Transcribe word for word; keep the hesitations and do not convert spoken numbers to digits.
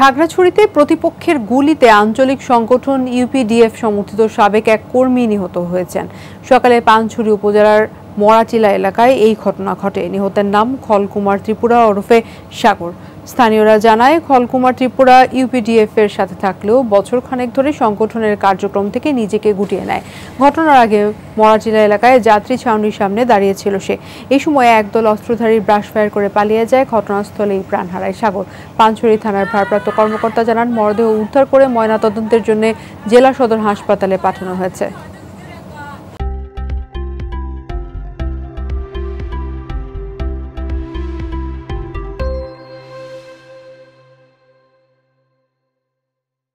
খাগড়াছড়িতে প্রতিপক্ষের গুলিতে আঞ্চলিক সংগঠন ইউপিডিএফ সমর্থিত সাবেক এক কর্মী নিহত হয়েছেন। সকালে পানছড়ি উপজেলার মরাটিলা এলাকায় এই ঘটনা ঘটে। নিহতের নাম খলকুমার ত্রিপুরা ওরফে সাগর। স্থানীয়রা জানায়, খলকুমার ত্রিপুরা ইউপিডিএফ এর সাথে থাকলেও বছর খানেক ধরে সংগঠনের কার্যক্রম থেকে নিজেকে গুটিয়ে নেয়। ঘটনার আগে মরাটিলা এলাকায় যাত্রী ছাউনির সামনে দাঁড়িয়েছিল সে। এই সময় একদল অস্ত্রধারী ব্রাশ ফায়ার করে পালিয়ে যায়। ঘটনাস্থলেই প্রাণ হারায় সাগর। পানছড়ি থানার ভারপ্রাপ্ত কর্মকর্তা জানান, মরদেহ উদ্ধার করে ময়নাতদন্তের জন্য জেলা সদর হাসপাতালে পাঠানো হয়েছে।